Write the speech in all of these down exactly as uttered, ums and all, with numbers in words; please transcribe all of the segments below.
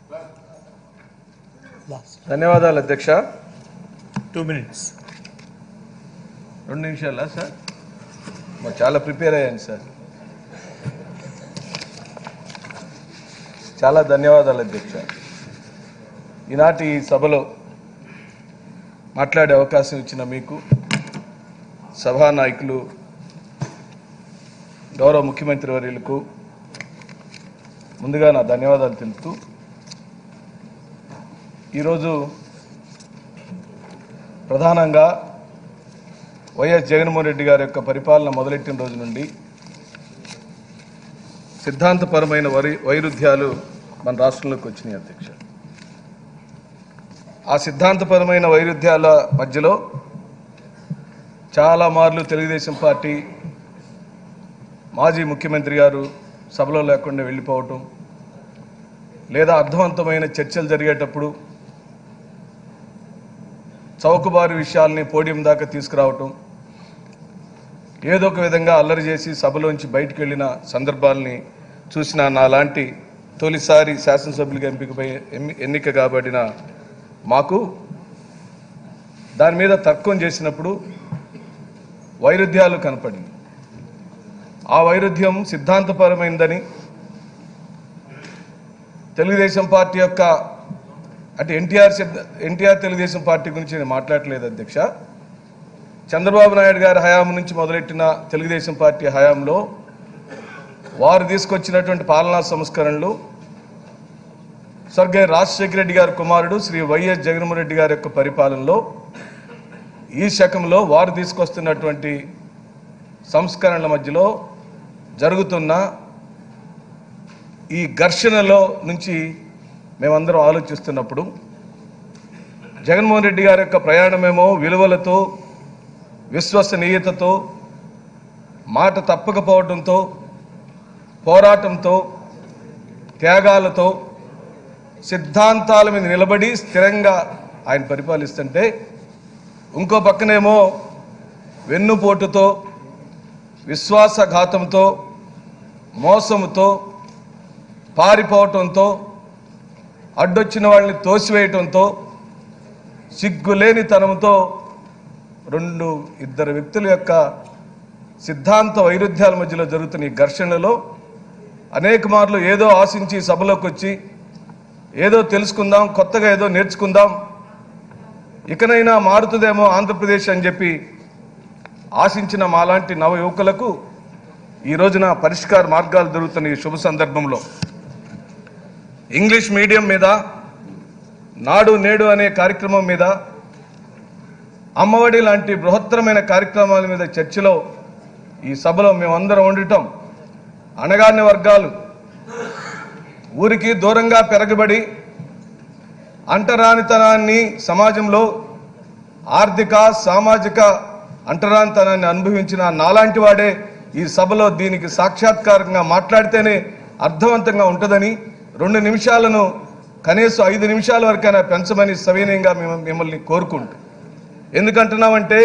ధన్యవాదాలు అధ్యక్ష. Two minutes రెండు నిమిషాలా సార్? మరి చాలా ప్రిపేర్ అయ్యాను సార్. చాలా ధన్యవాదాలు అధ్యక్ష. ఈనాటి సభలో మాట్లాడే అవకాశం ఇచ్చిన మీకు, సభా నాయకులు, గౌరవ ముఖ్యమంత్రి వర్యులకు ముందుగా నా ధన్యవాదాలు తెలుపుతూ, ఈరోజు ప్రధానంగా వైఎస్ జగన్మోహన్ రెడ్డి గారి యొక్క పరిపాలన మొదలెట్టిన రోజు నుండి సిద్ధాంతపరమైన వై వైరుధ్యాలు మన రాష్ట్రంలోకి వచ్చినాయి అధ్యక్ష. ఆ సిద్ధాంతపరమైన వైరుధ్యాల మధ్యలో చాలా మార్లు తెలుగుదేశం పార్టీ మాజీ ముఖ్యమంత్రి గారు సభలో లేకుండా వెళ్ళిపోవటం, లేదా అర్థవంతమైన చర్చలు జరిగేటప్పుడు చౌకబారు విషయాల్ని పోడియం దాకా తీసుకురావటం, ఏదో ఒక విధంగా అల్లరి చేసి సభలోంచి బయటకు వెళ్ళిన సందర్భాలని చూసిన నాలాంటి తొలిసారి శాసనసభ్యులుగా ఎంపికపై ఎన్నిక కాబడిన మాకు దాని మీద తర్కం చేసినప్పుడు వైరుధ్యాలు కనపడింది. ఆ వైరుధ్యం సిద్ధాంతపరమైందని తెలుగుదేశం పార్టీ యొక్క అంటే ఎన్టీఆర్ ఎన్టీఆర్ తెలుగుదేశం పార్టీ గురించి నేను మాట్లాడలేదు అధ్యక్ష. చంద్రబాబు నాయుడు గారి హయాం నుంచి మొదలెట్టిన తెలుగుదేశం పార్టీ హయాంలో వారు తీసుకొచ్చినటువంటి పాలనా సంస్కరణలు, స్వర్గీయ రాజశేఖర రెడ్డి గారి కుమారుడు శ్రీ వైఎస్ జగన్మోహన్ రెడ్డి గారి యొక్క పరిపాలనలో ఈ శకంలో వారు తీసుకొస్తున్నటువంటి సంస్కరణల మధ్యలో జరుగుతున్న ఈ ఘర్షణలో నుంచి మేమందరం ఆలోచిస్తున్నప్పుడు జగన్మోహన్ రెడ్డి గారి యొక్క ప్రయాణమేమో విలువలతో, విశ్వసనీయతతో, మాట తప్పకపోవడంతో, పోరాటంతో, త్యాగాలతో, సిద్ధాంతాల మీద నిలబడి స్థిరంగా ఆయన పరిపాలిస్తుంటే, ఇంకో పక్కనేమో వెన్నుపోటుతో, విశ్వాసఘాతంతో, మోసముతో, పారిపోవటంతో, అడ్డొచ్చిన వాళ్ళని తోసివేయటంతో, సిగ్గులేని తనంతో రెండు ఇద్దరు వ్యక్తుల యొక్క సిద్ధాంత వైరుధ్యాల మధ్యలో జరుగుతున్న ఈ ఘర్షణలో అనేక మార్లు ఏదో ఆశించి సభలోకి వచ్చి ఏదో తెలుసుకుందాం, కొత్తగా ఏదో నేర్చుకుందాం, ఇకనైనా మారుతుందేమో ఆంధ్రప్రదేశ్ అని చెప్పి ఆశించిన మాలాంటి నవ యువకులకు ఈ రోజున పరిష్కార మార్గాలు దొరుకుతున్న ఈ శుభ సందర్భంలో ఇంగ్లీష్ మీడియం మీద, నాడు నేడు అనే కార్యక్రమం మీద, అమ్మఒడి లాంటి బృహత్తరమైన కార్యక్రమాల మీద చర్చలో ఈ సభలో మేమందరం ఉండటం, అణగారిన వర్గాలు ఊరికి దూరంగా పెరగబడి అంటరానితనాన్ని, సమాజంలో ఆర్థిక సామాజిక అంటరానితనాన్ని అనుభవించిన నాలాంటి వాడే ఈ సభలో దీనికి సాక్షాత్కారంగా మాట్లాడితేనే అర్థవంతంగా ఉంటుందని, రెండు నిమిషాలను కనీసం ఐదు నిమిషాల వరకైనా పెంచమని సవినయంగా మేము మిమ్మల్ని కోరుకుంటూ, ఎందుకంటున్నామంటే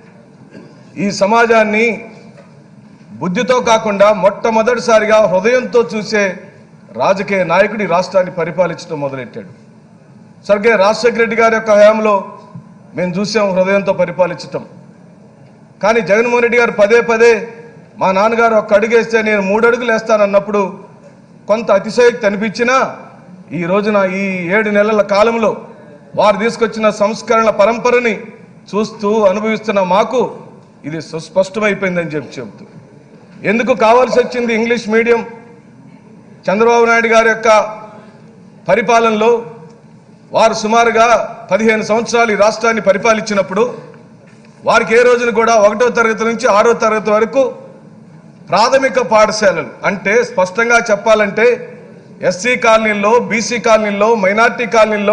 ఈ సమాజాన్ని బుద్ధితో కాకుండా మొట్టమొదటిసారిగా హృదయంతో చూసే రాజకీయ నాయకుడి రాష్ట్రాన్ని పరిపాలించడం మొదలెట్టాడు. స్వర్గీయ రాజశేఖర రెడ్డి గారి యొక్క హయాంలో మేము చూసాం హృదయంతో పరిపాలించటం. కానీ జగన్మోహన్ రెడ్డి గారు పదే పదే మా నాన్నగారు ఒక్క అడుగేస్తే నేను మూడు అడుగులు వేస్తానన్నప్పుడు కొంత అతిశయోక్తి అనిపించినా, ఈ రోజున ఈ ఏడు నెలల కాలంలో వారు తీసుకొచ్చిన సంస్కరణల పరంపరని చూస్తూ అనుభవిస్తున్న మాకు ఇది సుస్పష్టమైపోయిందని చెప్పి చెబుతూ, ఎందుకు కావాల్సి వచ్చింది ఇంగ్లీష్ మీడియం? చంద్రబాబు నాయుడు గారి యొక్క పరిపాలనలో వారు సుమారుగా పదిహేను సంవత్సరాలు ఈ రాష్ట్రాన్ని పరిపాలించినప్పుడు వారికి ఏ రోజున కూడా ఒకటో తరగతి నుంచి ఆరో తరగతి వరకు ప్రాథమిక పాఠశాలలు, అంటే స్పష్టంగా చెప్పాలంటే ఎస్సీ కాలనీల్లో, బీసీ కాలనీల్లో, మైనార్టీ కాలనీల్లో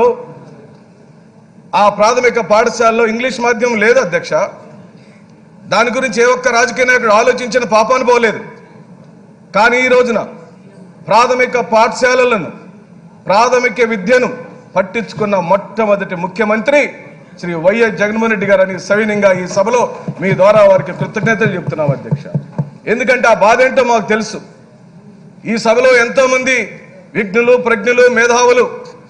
ఆ ప్రాథమిక పాఠశాలలో ఇంగ్లీష్ మాధ్యమం లేదు అధ్యక్ష. దాని గురించి ఏ ఒక్క రాజకీయ నాయకుడు ఆలోచించిన పాపాను పోలేదు. కానీ ఈ రోజున ప్రాథమిక పాఠశాలలను, ప్రాథమిక విద్యను పట్టించుకున్న మొట్టమొదటి ముఖ్యమంత్రి శ్రీ వైఎస్ జగన్మోహన్ రెడ్డి గారని సవినయంగా ఈ సభలో మీ ద్వారా వారికి కృతజ్ఞతలు చెప్తున్నాం అధ్యక్ష. ఎందుకంటే ఆ బాధ ఏంటో మాకు తెలుసు. ఈ సభలో ఎంతోమంది విఘ్నులు, ప్రజ్ఞులు, మేధావులు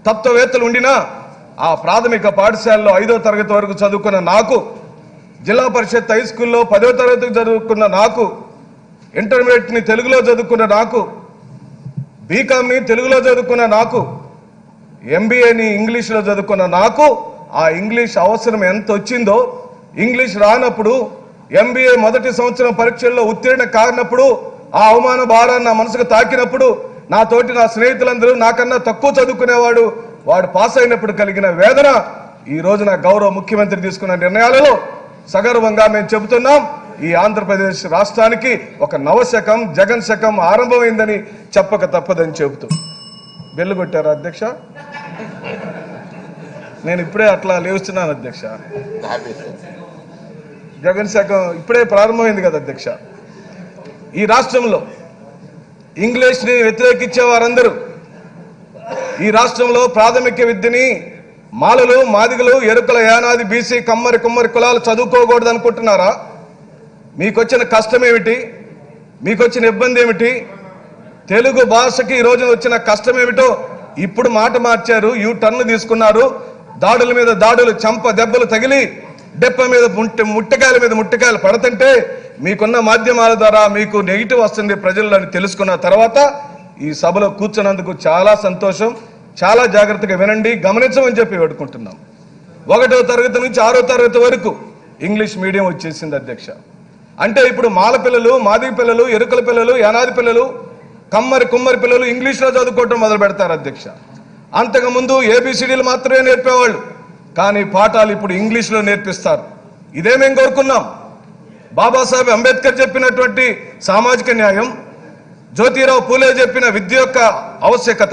తత్వవేత్తలు ఉండినా ఆ ప్రాథమిక పాఠశాలలో ఐదో తరగతి వరకు చదువుకున్న నాకు, జిల్లా పరిషత్ హై స్కూల్లో పదో తరగతి చదువుకున్న నాకు, ఇంటర్మీడియట్ని తెలుగులో చదువుకున్న నాకు, బీకామ్ని తెలుగులో చదువుకున్న నాకు, ఎంబీఏని ఇంగ్లీష్లో చదువుకున్న నాకు ఆ ఇంగ్లీష్ అవసరం ఎంత వచ్చిందో, ఇంగ్లీష్ రానప్పుడు ఎంబీఏ మొదటి సంవత్సరం పరీక్షల్లో ఉత్తీర్ణ కానప్పుడు ఆ అవమాన భారాన్ని నా మనసుకు తాకినప్పుడు నా తోటి నా స్నేహితులందరూ నాకన్నా తక్కువ చదువుకునేవాడు వాడు పాస్ అయినప్పుడు కలిగిన వేదన ఈ రోజున గౌరవ ముఖ్యమంత్రి తీసుకున్న నిర్ణయాలలో సగర్వంగా మేము చెబుతున్నాం. ఈ ఆంధ్రప్రదేశ్ రాష్ట్రానికి ఒక నవశకం జగన్ శకం ఆరంభమైందని చెప్పక తప్పదని చెబుతూ బెల్లు కొట్టారు అధ్యక్ష. నేను ఇప్పుడే అట్లా లేస్తున్నాను అధ్యక్ష. జగన్ శకం ఇప్పుడే ప్రారంభమైంది కదా అధ్యక్ష. ఈ రాష్ట్రంలో ఇంగ్లీష్ని వ్యతిరేకించే వారందరూ ఈ రాష్ట్రంలో ప్రాథమిక విద్యని మాలలు మాదిగలు ఎరుకల యానాది బీసీ కమ్మరి కుమ్మరి కులాలు చదువుకోకూడదు అనుకుంటున్నారా? మీకొచ్చిన కష్టం ఏమిటి? మీకొచ్చిన ఇబ్బంది ఏమిటి? తెలుగు భాషకి ఈ రోజున వచ్చిన కష్టం ఏమిటో ఇప్పుడు మాట మార్చారు, యూ టర్న్ తీసుకున్నారు. దాడుల మీద దాడులు, చంప దెబ్బలు తగిలి డెప్ప మీద ముట్టె ముట్టకాయల మీద ముట్టకాయలు పడుతుంటే మీకున్న మాధ్యమాల ద్వారా మీకు నెగిటివ్ వస్తుంది ప్రజల్లో తెలుసుకున్న తర్వాత ఈ సభలో కూర్చున్నందుకు చాలా సంతోషం. చాలా జాగ్రత్తగా వినండి, గమనించమని చెప్పి వేడుకుంటున్నాం. ఒకటో తరగతి నుంచి ఆరో తరగతి వరకు ఇంగ్లీష్ మీడియం వచ్చేసింది అధ్యక్ష. అంటే ఇప్పుడు మాల పిల్లలు, మాదిగ పిల్లలు, ఎరుకల పిల్లలు, యానాది పిల్లలు, కమ్మరి కుమ్మరి పిల్లలు ఇంగ్లీష్లో చదువుకోవటం మొదలు పెడతారు అధ్యక్ష. అంతకుముందు ఏబిసిడీలు మాత్రమే నేర్పేవాళ్ళు, కానీ పాఠాలు ఇప్పుడు ఇంగ్లీష్లో నేర్పిస్తారు. ఇదే మేము కోరుకున్నాం. బాబాసాహెబ్ అంబేద్కర్ చెప్పినటువంటి సామాజిక న్యాయం, జ్యోతిరావు పూలే చెప్పిన విద్య యొక్క ఆవశ్యకత,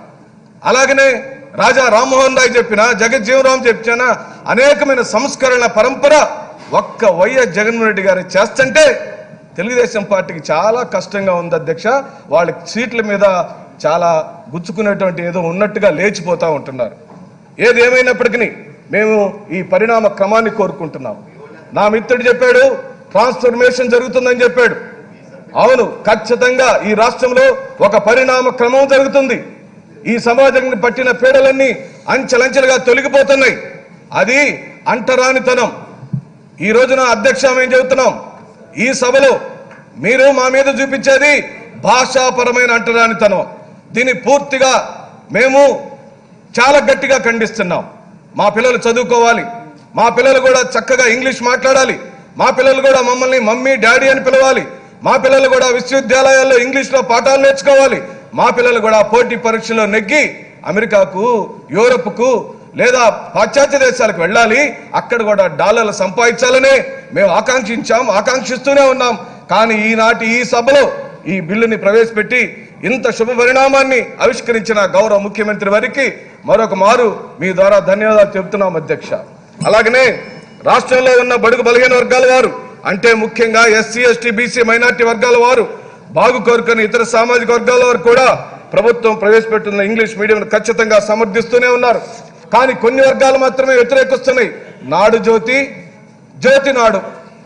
అలాగనే రాజా రామ్మోహన్ రాయ్ చెప్పిన, జగజ్జీవరాం చెప్పిన అనేకమైన సంస్కరణ పరంపర ఒక్క వైఎస్ జగన్మోహన్ రెడ్డి గారు చేస్తుంటే తెలుగుదేశం పార్టీకి చాలా కష్టంగా ఉంది అధ్యక్ష. వాళ్ళ సీట్ల మీద చాలా గుచ్చుకునేటువంటి ఏదో ఉన్నట్టుగా లేచిపోతూ ఉంటున్నారు. ఏది ఏమైనప్పటికీ మేము ఈ పరిణామ క్రమాన్ని కోరుకుంటున్నాం. నా మిత్రుడు చెప్పాడు ట్రాన్స్ఫర్మేషన్ జరుగుతుందని చెప్పాడు. అవును, ఖచ్చితంగా ఈ రాష్ట్రంలో ఒక పరిణామ క్రమం జరుగుతుంది. ఈ సమాజానికి పట్టిన పీడలన్నీ అంచెలంచెలుగా తొలగిపోతున్నాయి. అది అంటరానితనం. ఈ రోజున అధ్యక్ష మేము చెబుతున్నాం, ఈ సభలో మీరు మా మీద చూపించేది భాషాపరమైన అంటరానితనం. దీన్ని పూర్తిగా మేము చాలా గట్టిగా ఖండిస్తున్నాం. మా పిల్లలు చదువుకోవాలి, మా పిల్లలు కూడా చక్కగా ఇంగ్లీష్ మాట్లాడాలి, మా పిల్లలు కూడా మమ్మల్ని మమ్మీ డాడీ అని పిలవాలి, మా పిల్లలు కూడా విశ్వవిద్యాలయాల్లో ఇంగ్లీష్లో పాఠాలు నేర్చుకోవాలి, మా పిల్లలు కూడా పోటీ పరీక్షలో నెగ్గి అమెరికాకు, యూరప్కు లేదా పాశ్చాత్య దేశాలకు వెళ్ళాలి, అక్కడ కూడా డాలర్లు సంపాదించాలనే మేము ఆకాంక్షించాం, ఆకాంక్షిస్తూనే ఉన్నాం. కానీ ఈనాటి ఈ సభలో ఈ బిల్లుని ప్రవేశపెట్టి ఇంత శుభ పరిణామాన్ని ఆవిష్కరించిన గౌరవ ముఖ్యమంత్రి వారికి మరొక మారు మీ ద్వారా ధన్యవాదాలు చెబుతున్నాం అధ్యక్ష. అలాగనే రాష్ట్రంలో ఉన్న బడుగు బలహీన వర్గాల వారు, అంటే ముఖ్యంగా ఎస్సీ ఎస్టీ బీసీ మైనార్టీ వర్గాల వారు, బాగు కోరుకుని ఇతర సామాజిక వర్గాల వారు కూడా ప్రభుత్వం ప్రవేశపెట్టిన ఇంగ్లీష్ మీడియం ఖచ్చితంగా సమర్థిస్తూనే ఉన్నారు. కానీ కొన్ని వర్గాలు మాత్రమే వ్యతిరేకిస్తున్నాయి. నాడు జ్యోతి, జ్యోతి నాడు.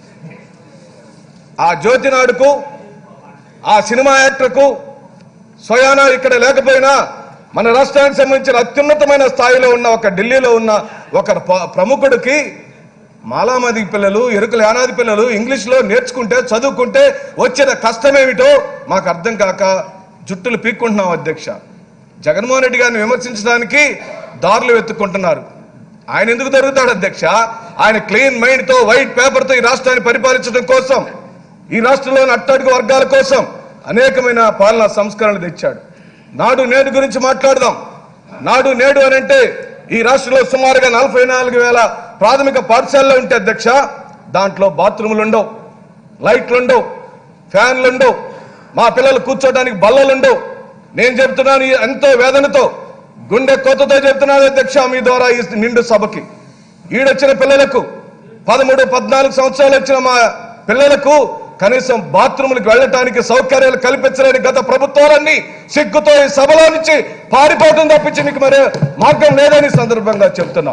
ఆ జ్యోతి నాడుకు, ఆ సినిమా యాక్టర్కు స్వయానా ఇక్కడ లేకపోయినా మన రాష్ట్రానికి సంబంధించిన అత్యున్నతమైన స్థాయిలో ఉన్న ఒక ఢిల్లీలో ఉన్న ఒక ప్రముఖుడికి మాలామాది పిల్లలు, ఎరుకల యానాది పిల్లలు ఇంగ్లీష్లో నేర్చుకుంటే చదువుకుంటే వచ్చిన కష్టమేమిటో మాకు అర్థం కాక జుట్టులు పీక్కుంటున్నాం అధ్యక్ష. జగన్మోహన్ రెడ్డి గారిని విమర్శించడానికి దారులు వెతుక్కుంటున్నారు. ఆయన ఎందుకు దొరుకుతాడు అధ్యక్ష? ఆయన క్లీన్ మైండ్తో వైట్ పేపర్తో ఈ రాష్ట్రాన్ని పరిపాలించడం కోసం, ఈ రాష్ట్రంలోని అట్టడుగు వర్గాల కోసం అనేకమైన పాలనా సంస్కరణలు తెచ్చాడు. నాడు నేడు గురించి మాట్లాడదాం. నాడు నేడు అని అంటే ఈ రాష్ట్రంలో సుమారుగా నలభై నాలుగు వేల ప్రాథమిక పాఠశాలలో ఉంటే అధ్యక్ష, దాంట్లో బాత్రూములు ఉండవు, లైట్లు ఉండవు, ఫ్యాన్లు ఉండవు, మా పిల్లలు కూర్చోడానికి బల్లలు ఉండవు. నేను చెప్తున్నాను ఎంతో వేదనతో, గుండె కోతతో చెప్తున్నాను అధ్యక్ష మీ ద్వారా ఈ నిండు సభకి. ఈడొచ్చిన పిల్లలకు, పదమూడు పద్నాలుగు సంవత్సరాలు వచ్చిన మా పిల్లలకు కనీసం బాత్రూములకు వెళ్ళటానికి సౌకర్యాలు కల్పించలేని గత ప్రభుత్వాలన్నీ సిగ్గుతో ఈ సభలో నుంచి పారిపోవడం తప్పించి మీకు మరే మార్గం లేదని సందర్భంగా చెప్తున్నాం.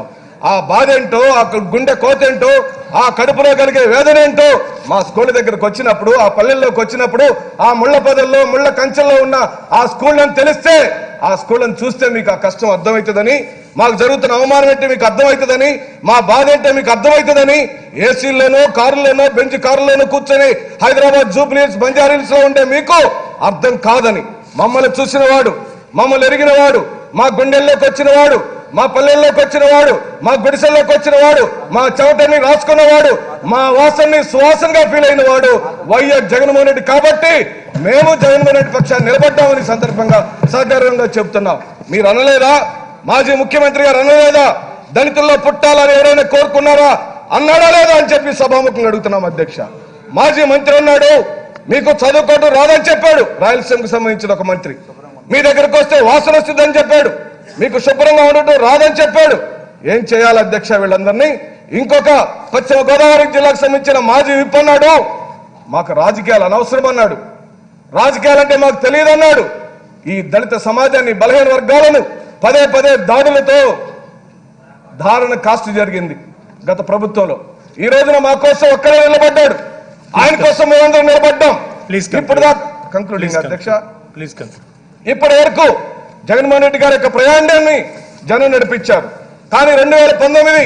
ఆ బాధ ఏంటో, ఆ గుండె కోతేంటో, ఆ కడుపులో కలిగే వేదన ఏంటో మా స్కూల్ దగ్గరకు వచ్చినప్పుడు, ఆ పల్లెల్లోకి వచ్చినప్పుడు, ఆ ముళ్ళ పొదల్లో ముళ్ళ కంచెల్లో ఉన్న ఆ స్కూళ్ళని తెలిస్తే, ఆ స్కూళ్ళని చూస్తే మీకు ఆ కష్టం అర్థమవుతుందని, మాకు జరుగుతున్న అవమానం ఏంటి మీకు అర్థమవుతుందని, మా బాధ ఏంటో మీకు అర్థమవుతుందని, ఏసీల్లోనూ కారుల్లోనూ బెంచ్ కారుల్లోనూ కూర్చొని హైదరాబాద్ జూబ్లీహిల్స్ బంజారీల్స్ లో ఉండే మీకు అర్థం కాదని, మమ్మల్ని చూసిన వాడు, మమ్మల్ని ఎరిగిన వాడు, మా గుండెల్లోకి వచ్చిన వాడు, మా పల్లెల్లోకి వచ్చిన వాడు, మా గుడిసెల్లోకి వచ్చిన వాడు, మా చెమటని రాసుకున్నవాడు, మా వాసనని సువాసనగా ఫీల్ అయిన వాడు వైఎస్ జగన్మోహన్ రెడ్డి. కాబట్టి మేము జగన్మోహన్ రెడ్డి పక్షాన్ని నిలబడ్డామని సందర్భంగా సగర్వంగా చెప్తున్నాం. మీరు అనలేదా? మాజీ ముఖ్యమంత్రి గారు అనలేదా? దళితుల్లో పుట్టాలని ఎవరైనా కోరుకున్నారా? అన్నాడా లేదా అని చెప్పి సభాముఖంగా అడుగుతున్నాం అధ్యక్ష. మాజీ మంత్రి అన్నాడు మీకు చదువుకోవడం రాదని చెప్పాడు, రాయలసీమకు సంబంధించిన ఒక మంత్రి. మీ దగ్గరకు వస్తే వాసన వస్తుందని చెప్పాడు, మీకు శుభ్రంగా ఉండటం రాదని చెప్పాడు. ఏం చేయాలి అధ్యక్ష వీళ్ళందరినీ? ఇంకొక పశ్చిమ గోదావరి జిల్లాకు సంబంధించిన మాజీ విప్ అన్నాడు మాకు రాజకీయాలు అనవసరం అన్నాడు, రాజకీయాలంటే మాకు తెలియదు అన్నాడు. ఈ దళిత సమాజాన్ని, బలహీన వర్గాలను పదే పదే దాడులతో దారుణ కాస్ట్ జరిగింది గత ప్రభుత్వంలో. ఈ రోజున మా కోసం ఒక్కడే నిలబడ్డాడు, ఆయన కోసం మేమందరం నిలబడ్డాం. ఇప్పుడు కంక్లూడింగ్ అధ్యక్ష, ఇప్పటి వరకు జగన్మోహన్ రెడ్డి గారి యొక్క ప్రయాణాన్ని జనం నడిపించారు. కానీ రెండు వేల పంతొమ్మిది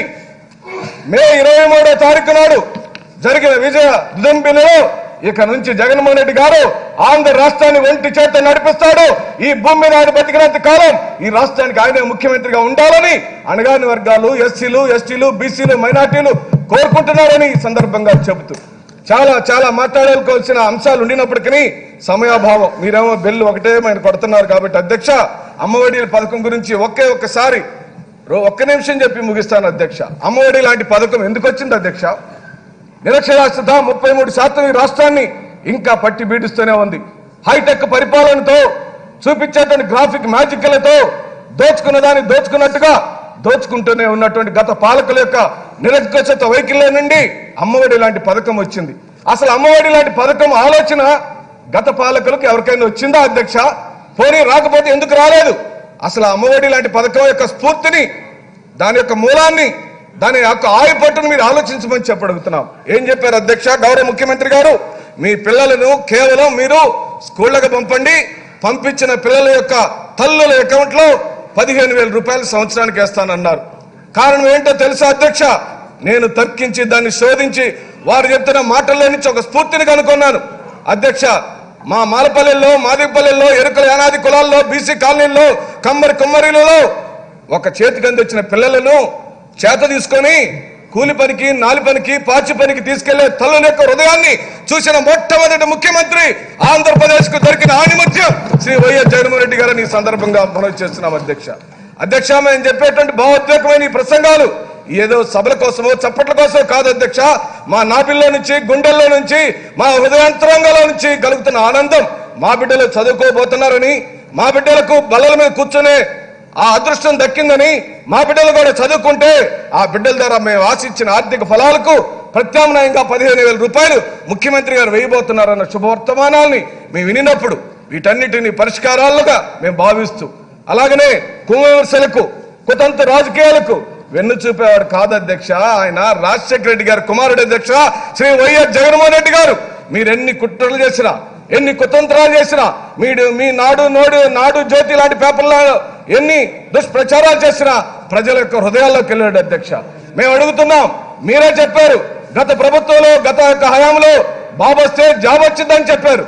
మే ఇరవై మూడో తారీఖు నాడు జరిగిన విజయ విజంబిలో ఇక నుంచి జగన్మోహన్ రెడ్డి గారు ఆంధ్ర రాష్ట్రాన్ని ఒంటి చేత నడిపిస్తాడు. ఈ భూమి మీద ఆయన బతికినంత కాలం ఈ రాష్ట్రానికి ఆయనే ముఖ్యమంత్రిగా ఉండాలని అణగారిన వర్గాలు, ఎస్సీలు, ఎస్టీలు, బీసీలు, మైనార్టీలు కోరుకుంటున్నారని ఈ సందర్భంగా చెబుతూ చాలా చాలా మాట్లాడాల్సిన అంశాలు ఉండినప్పటికీ సమయాభావం, మీరేమో బెల్లు ఒకటే ఆయన కొడుతున్నారు. కాబట్టి అధ్యక్ష, అమ్మఒడి పథకం గురించి ఒకే ఒక్కసారి ఒక్క నిమిషం చెప్పి ముగిస్తాను అధ్యక్ష. అమ్మఒడి లాంటి పథకం ఎందుకు వచ్చింది అధ్యక్ష? నిరక్షరాస్యత ముప్పై మూడు శాతం ఈ రాష్ట్రాన్ని ఇంకా పట్టి బీడిస్తూనే ఉంది. హైటెక్ పరిపాలనతో, చూపించేటువంటి గ్రాఫిక్ మ్యాజిక్లతో దోచుకున్న దాన్ని దోచుకున్నట్టుగా దోచుకుంటూనే ఉన్నటువంటి గత పాలకుల యొక్క నిరక్షరాస్యత వైఖరిలో నుండి అమ్మఒడి లాంటి పథకం వచ్చింది. అసలు అమ్మఒడి లాంటి పథకం ఆలోచన గత పాలకులకు ఎవరికైనా వచ్చిందా అధ్యక్ష? పోనీ రాకపోతే ఎందుకు రాలేదు? అసలు అమ్మఒడి లాంటి పథకం యొక్క స్ఫూర్తిని, దాని యొక్క మూలాన్ని, దాని యొక్క ఆయుపట్టును మీరు ఆలోచించమని చెప్పడుగుతున్నాం. ఏం చెప్పారు అధ్యక్ష గౌరవ ముఖ్యమంత్రి గారు? మీ పిల్లలను కేవలం మీరు స్కూళ్లకు పంపండి, పంపించిన పిల్లల యొక్క తల్లుల అకౌంట్ లో పదిహేను వేల రూపాయలు సంవత్సరానికి వేస్తానన్నారు. కారణం ఏంటో తెలుసా అధ్యక్ష? నేను తర్కించి దాన్ని శోధించి వారు చెప్తున్న మాటల్లో నుంచి ఒక స్ఫూర్తిని కనుక్కున్నాను అధ్యక్ష. మా మాలపల్లెల్లో, మాదిపల్లెల్లో, ఎరుకల యానాది కులాల్లో, బీసీ కాలనీల్లో, కమ్మరి కుమ్మరిలలో ఒక చేతికి అందించిన పిల్లలను చేత తీసుకొని కూలి పనికి, నాలి పనికి, పాచి పనికి తీసుకెళ్లే తల్లుల యొక్క హృదయాన్ని చూసిన మొట్టమొదటి ముఖ్యమంత్రి ఆంధ్రప్రదేశ్ కు దొరికిన ఆణిముత్యం శ్రీ వైఎస్ జగన్మోహన్ రెడ్డి గారిని ఈ సందర్భంగా మనవి చేస్తున్నాం అధ్యక్ష. అధ్యక్ష, మేము చెప్పేటువంటి భావోద్వేగమైన ఈ ప్రసంగాలు ఏదో సభల కోసమో చప్పట్ల కోసమో కాదు అధ్యక్ష. మా నాపిల్లో నుంచి, గుండెల్లో నుంచి, మా హృదయాంతరంగంలో నుంచి కలుగుతున్న ఆనందం, మా బిడ్డలు చదువుకోబోతున్నారని, మా బిడ్డలకు బల్లల మీద కూర్చొనే ఆ అదృష్టం దక్కిందని, మా బిడ్డలు కూడా చదువుకుంటే ఆ బిడ్డల ద్వారా మేము ఆశించిన ఆర్థిక ఫలాలకు ప్రత్యామ్నాయంగా పదిహేను వేల రూపాయలు ముఖ్యమంత్రి గారు వేయబోతున్నారన్న శుభవర్తమానాల్ని మేము వినినప్పుడు వీటన్నిటిని పరిష్కారాలుగా మేము భావిస్తూ, అలాగనే కుమవిమర్శలకు, కుతంత్ర రాజకీయాలకు వెన్ను చూపేవాడు కాదు అధ్యక్ష. ఆయన రాజశేఖర రెడ్డి గారు కుమారుడు అధ్యక్ష శ్రీ వైఎస్ జగన్మోహన్ రెడ్డి గారు. మీరెన్ని కుట్రలు చేసినా, ఎన్ని కుతంత్రాలు చేసినా, మీరు మీ నాడు నోడు నాడు జ్యోతి లాంటి పేపర్లో ఎన్ని దుష్ప్రచారాలు చేసినా ప్రజల యొక్క హృదయాల్లోకి వెళ్ళాడు అధ్యక్ష. మేము అడుగుతున్నాం, మీరే చెప్పారు గత ప్రభుత్వంలో, గత యొక్క హయాంలో బాబు వస్తే జాబ్ వచ్చిందని చెప్పారు.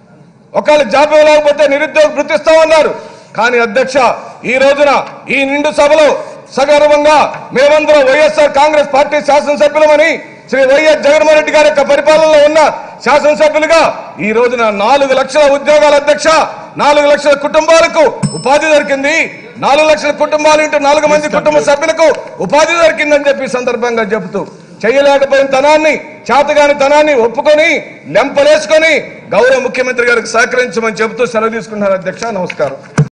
ఒకవేళ జాబ్ ఇవ్వలేకపోతే నిరుద్యోగ గుర్తిస్తామన్నారు. కానీ అధ్యక్ష, ఈ రోజున ఈ నిండు సభలో సగర్వంగా మేమందరం వైఎస్ఆర్ కాంగ్రెస్ పార్టీ శాసనసభ్యులమని, శ్రీ వైఎస్ జగన్మోహన్ రెడ్డి గారి యొక్క పరిపాలనలో ఉన్న శాసనసభ్యులుగా ఈ రోజున నాలుగు లక్షల ఉద్యోగాల అధ్యక్ష, నాలుగు లక్షల కుటుంబాలకు ఉపాధి దొరికింది. నాలుగు లక్షల కుటుంబాలు ఇంటూ నాలుగు మంది కుటుంబ సభ్యులకు ఉపాధి దొరికిందని చెప్పి సందర్భంగా చెబుతూ, చేయలేకపోయిన తనాన్ని, చేతగాని తనాన్ని ఒప్పుకొని లెంపలేసుకొని గౌరవ ముఖ్యమంత్రి గారికి సహకరించమని చెబుతూ సెలవు తీసుకున్నారు అధ్యక్ష. నమస్కారం.